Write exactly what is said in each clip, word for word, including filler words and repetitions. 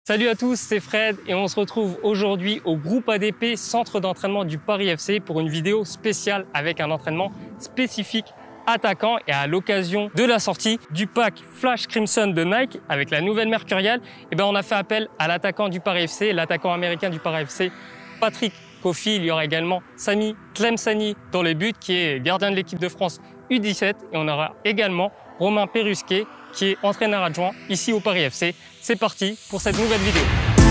Salut à tous, c'est Fred et on se retrouve aujourd'hui au groupe A D P, centre d'entraînement du Paris F C, pour une vidéo spéciale avec un entraînement spécifique attaquant. Et à l'occasion de la sortie du pack Flash Crimson de Nike avec la nouvelle Mercurial, eh ben on a fait appel à l'attaquant du Paris F C, l'attaquant américain du Paris F C, Patrick Coffey. Il y aura également Samy Tlemceni dans les buts, qui est gardien de l'équipe de France U dix-sept, et on aura également Romain Perrusquet, qui est entraîneur adjoint ici au Paris F C. C'est parti pour cette nouvelle vidéo.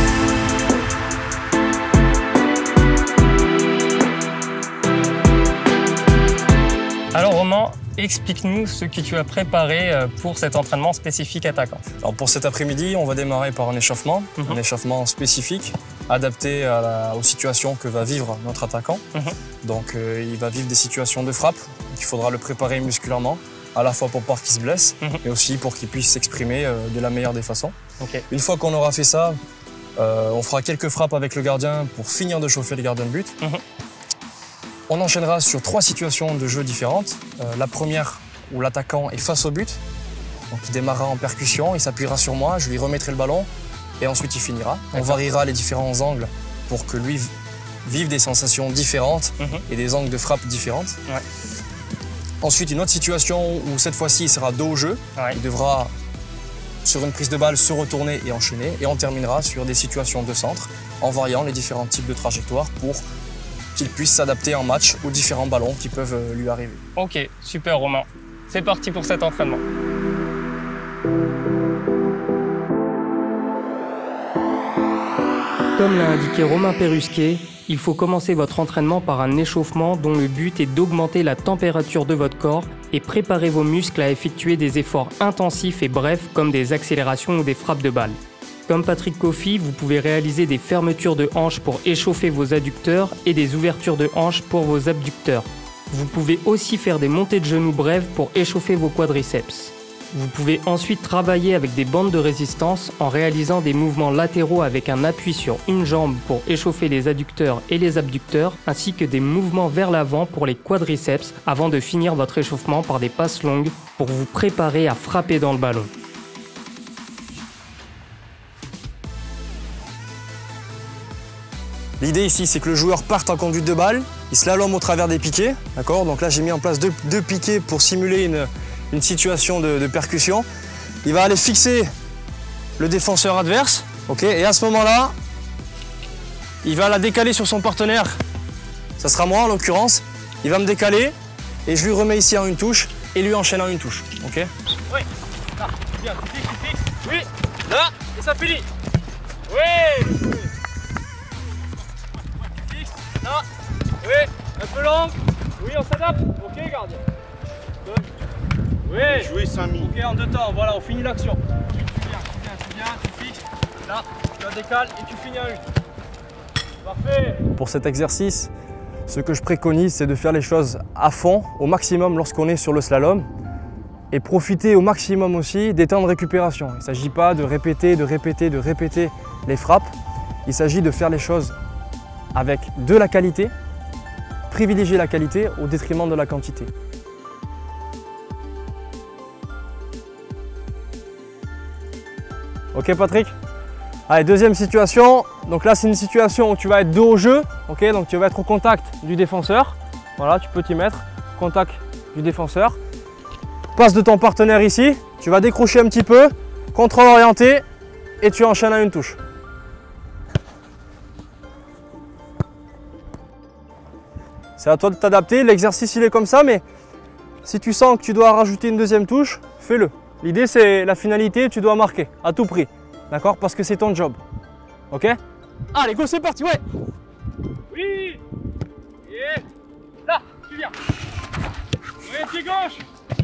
Alors Romain, explique-nous ce que tu as préparé pour cet entraînement spécifique attaquant. Alors pour cet après-midi, on va démarrer par un échauffement, mm-hmm. un échauffement spécifique, adapté à la, aux situations que va vivre notre attaquant. Mm-hmm. Donc euh, il va vivre des situations de frappe, il faudra le préparer musculairement, à la fois pour pas qu'il se blesse, mmh. mais aussi pour qu'il puisse s'exprimer euh, de la meilleure des façons. Okay. Une fois qu'on aura fait ça, euh, on fera quelques frappes avec le gardien pour finir de chauffer le gardien de but. Mmh. On enchaînera sur trois situations de jeu différentes. Euh, la première, où l'attaquant est face au but, donc il démarrera en percussion, il s'appuiera sur moi, je lui remettrai le ballon et ensuite il finira. On variera les différents angles pour que lui vive des sensations différentes mmh. et des angles de frappe différentes. Ouais. Ensuite, une autre situation où cette fois-ci, il sera dos au jeu. Ouais. Il devra, sur une prise de balle, se retourner et enchaîner. Et on terminera sur des situations de centre, en variant les différents types de trajectoires pour qu'il puisse s'adapter en match aux différents ballons qui peuvent lui arriver. Ok, super Romain. C'est parti pour cet entraînement. Comme l'a indiqué Romain Perrusquet, il faut commencer votre entraînement par un échauffement dont le but est d'augmenter la température de votre corps et préparer vos muscles à effectuer des efforts intensifs et brefs comme des accélérations ou des frappes de balle. Comme Patrick Coffey, vous pouvez réaliser des fermetures de hanches pour échauffer vos adducteurs et des ouvertures de hanches pour vos abducteurs. Vous pouvez aussi faire des montées de genoux brèves pour échauffer vos quadriceps. Vous pouvez ensuite travailler avec des bandes de résistance en réalisant des mouvements latéraux avec un appui sur une jambe pour échauffer les adducteurs et les abducteurs, ainsi que des mouvements vers l'avant pour les quadriceps avant de finir votre échauffement par des passes longues pour vous préparer à frapper dans le ballon. L'idée ici, c'est que le joueur parte en conduite de balle, il slalome au travers des piquets, d'accord ? Donc là, j'ai mis en place deux, deux piquets pour simuler une une situation de, de percussion. Il va aller fixer le défenseur adverse, ok, et à ce moment-là, il va la décaler sur son partenaire. Ça sera moi en l'occurrence. Il va me décaler et je lui remets ici en une touche et lui enchaîne en une touche, ok. Oui, là, bien, tu fixes, tu fixes. Oui, là, et ça finit. Oui, oui. Tu fixes, là, oui, un peu long. Oui, on s'adapte. Ok, gardien. Deux. Oui, jouer cinq minutes. Ok, en deux temps, voilà, on finit l'action. Tu, tu viens, tu viens, tu viens, tu fixes. Là, tu la décales et tu finis à une. Parfait. Pour cet exercice, ce que je préconise, c'est de faire les choses à fond, au maximum lorsqu'on est sur le slalom, et profiter au maximum aussi des temps de récupération. Il ne s'agit pas de répéter, de répéter, de répéter les frappes. Il s'agit de faire les choses avec de la qualité, privilégier la qualité au détriment de la quantité. Ok Patrick? Allez, deuxième situation. Donc là, c'est une situation où tu vas être dos au jeu. Ok, donc tu vas être au contact du défenseur. Voilà, tu peux t'y mettre. Contact du défenseur. Passe de ton partenaire ici. Tu vas décrocher un petit peu. Contrôle orienté. Et tu enchaînes à une touche. C'est à toi de t'adapter. L'exercice, il est comme ça. Mais si tu sens que tu dois rajouter une deuxième touche, fais-le. L'idée, c'est la finalité, tu dois marquer à tout prix, d'accord? Parce que c'est ton job, ok? Allez, go, c'est parti, ouais! Oui! Et là, tu viens! Oui, pied gauche!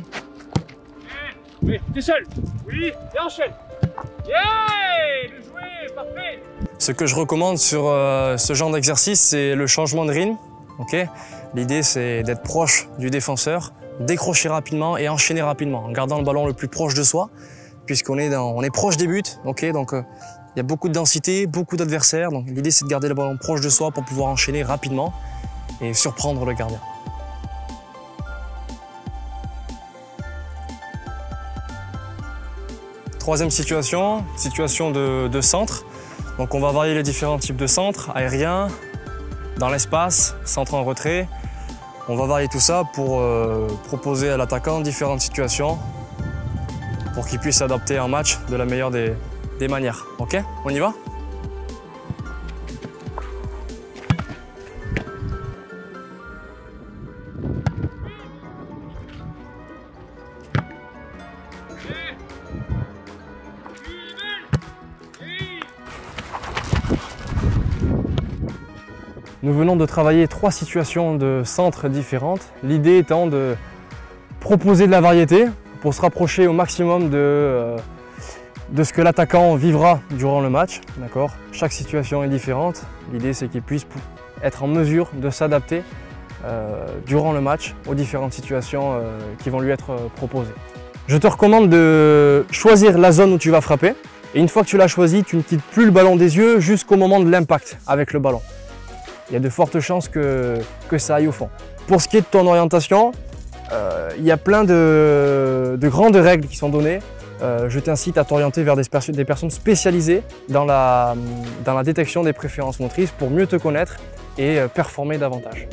Oui, t'es seul! Oui, et enchaîne! Yeah! Le jouer, parfait! Ce que je recommande sur euh, ce genre d'exercice, c'est le changement de rythme, ok? L'idée, c'est d'être proche du défenseur, décrocher rapidement et enchaîner rapidement en gardant le ballon le plus proche de soi puisqu'on est, dans, on est proche des buts, okay, donc il euh, y a beaucoup de densité, beaucoup d'adversaires, donc l'idée c'est de garder le ballon proche de soi pour pouvoir enchaîner rapidement et surprendre le gardien. Troisième situation, situation de, de centre. Donc on va varier les différents types de centres, aériens, dans l'espace, centre en retrait. On va varier tout ça pour euh, proposer à l'attaquant différentes situations pour qu'il puisse s'adapter en match de la meilleure des, des manières. Ok, on y va? Nous venons de travailler trois situations de centres différentes. L'idée étant de proposer de la variété pour se rapprocher au maximum de, euh, de ce que l'attaquant vivra durant le match. Chaque situation est différente. L'idée c'est qu'il puisse être en mesure de s'adapter euh, durant le match aux différentes situations euh, qui vont lui être euh, proposées. Je te recommande de choisir la zone où tu vas frapper. Et une fois que tu l'as choisi, tu ne quittes plus le ballon des yeux jusqu'au moment de l'impact avec le ballon. Il y a de fortes chances que, que ça aille au fond. Pour ce qui est de ton orientation, euh, il y a plein de, de grandes règles qui sont données. Euh, je t'incite à t'orienter vers des, des personnes spécialisées dans la, dans la détection des préférences motrices pour mieux te connaître et euh, performer davantage.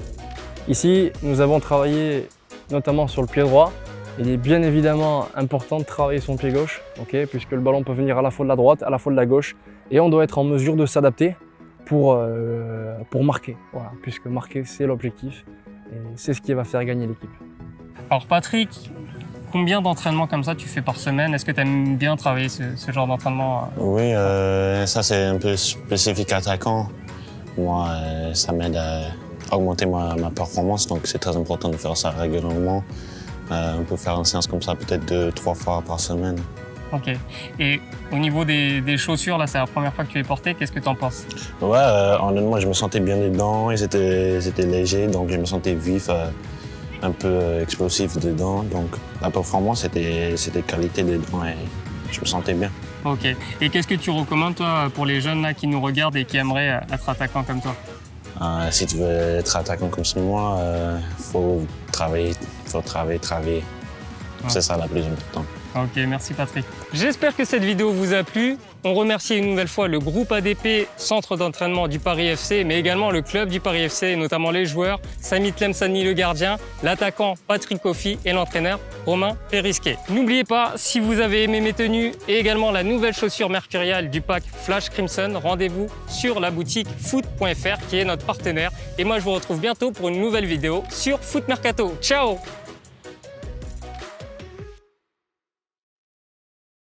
Ici, nous avons travaillé notamment sur le pied droit. Il est bien évidemment important de travailler son pied gauche, okay, puisque le ballon peut venir à la fois de la droite, à la fois de la gauche, et on doit être en mesure de s'adapter Pour, euh, pour marquer, voilà, puisque marquer c'est l'objectif et c'est ce qui va faire gagner l'équipe. Alors Patrick, combien d'entraînements comme ça tu fais par semaine? Est-ce que tu aimes bien travailler ce, ce genre d'entraînement? Oui, euh, ça c'est un peu spécifique attaquant. Moi, euh, ça m'aide à augmenter ma, ma performance, donc c'est très important de faire ça régulièrement. Euh, on peut faire une séance comme ça peut-être deux, trois fois par semaine. Ok. Et au niveau des, des chaussures, là, c'est la première fois que tu les portais. Qu'est-ce que tu en penses? Ouais, euh, honnêtement, je me sentais bien dedans. Ils étaient, étaient légers, donc je me sentais vif, euh, un peu euh, explosif dedans. Donc la performance était, c'était qualité dedans et je me sentais bien. Ok. Et qu'est-ce que tu recommandes, toi, pour les jeunes là, qui nous regardent et qui aimeraient être attaquants comme toi? Euh, si tu veux être attaquant comme moi, il euh, faut travailler, faut travailler, travailler. Ouais. C'est ça la plus importante. Ok, merci Patrick. J'espère que cette vidéo vous a plu. On remercie une nouvelle fois le groupe A D P, centre d'entraînement du Paris F C, mais également le club du Paris F C, et notamment les joueurs, Samy Tlemceni le gardien, l'attaquant Patrick Coffy et l'entraîneur Romain Périsquet. N'oubliez pas, si vous avez aimé mes tenues et également la nouvelle chaussure mercuriale du pack Flash Crimson, rendez-vous sur la boutique foot point F R qui est notre partenaire. Et moi, je vous retrouve bientôt pour une nouvelle vidéo sur Foot Mercato. Ciao!